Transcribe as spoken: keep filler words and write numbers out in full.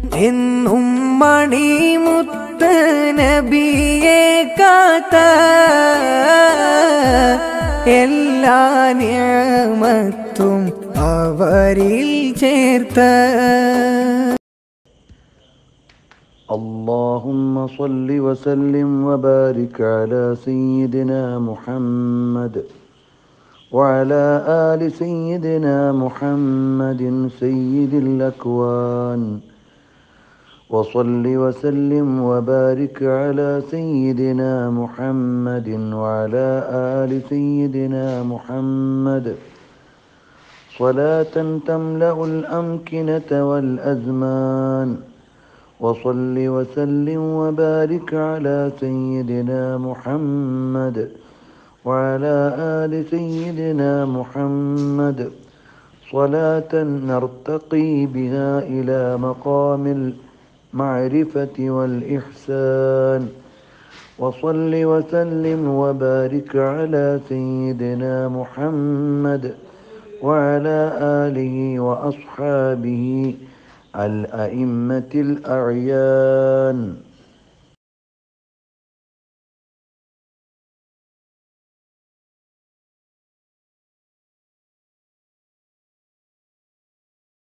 എന്നും മണിമുത്ത് നബിയെ കാത്ത എല്ലാ നിഅമത്തും അവരിൽ ചേർത്ത. اللهم صل وسلم وبارك على سيدنا محمد وعلى آل سيدنا محمد سيد الأكوان. وصل وسلم وبارك على سيدنا محمد وعلى آل سيدنا محمد صلاة تملأ الأمكنة والأزمان. وصل وسلم وبارك على سيدنا محمد وعلى آل سيدنا محمد صلاة نرتقي بها إلى مقام المعرفة والإحسان. وصل وسلم وبارك على سيدنا محمد وعلى آله وأصحابه الأئمة الأعيان.